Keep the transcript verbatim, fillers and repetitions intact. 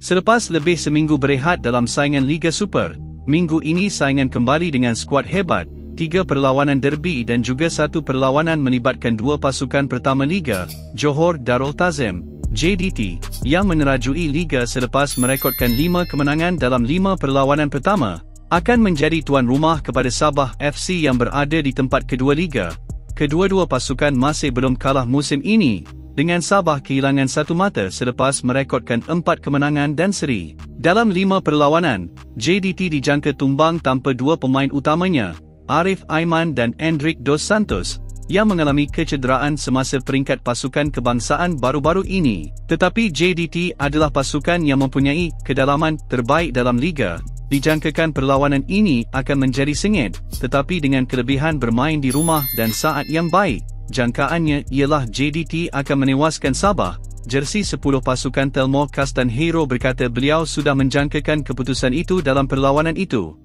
Selepas lebih seminggu berehat dalam saingan Liga Super, minggu ini saingan kembali dengan skuad hebat, tiga perlawanan derby dan juga satu perlawanan melibatkan dua pasukan pertama Liga, Johor Darul Tazim, J D T, yang menerajui Liga selepas merekodkan lima kemenangan dalam lima perlawanan pertama, akan menjadi tuan rumah kepada Sabah F C yang berada di tempat kedua Liga. Kedua-dua pasukan masih belum kalah musim ini, dengan Sabah kehilangan satu mata selepas merekodkan empat kemenangan dan seri. Dalam lima perlawanan, J D T dijangka tumbang tanpa dua pemain utamanya, Arif Aiman dan Endrick Dos Santos, yang mengalami kecederaan semasa peringkat pasukan kebangsaan baru-baru ini. Tetapi J D T adalah pasukan yang mempunyai kedalaman terbaik dalam Liga. Dijangkakan perlawanan ini akan menjadi sengit, tetapi dengan kelebihan bermain di rumah dan saat yang baik, jangkaannya ialah J D T akan menewaskan Sabah. Jersey sepuluh pasukan Telmo Kastan Hero berkata beliau sudah menjangkakan keputusan itu dalam perlawanan itu.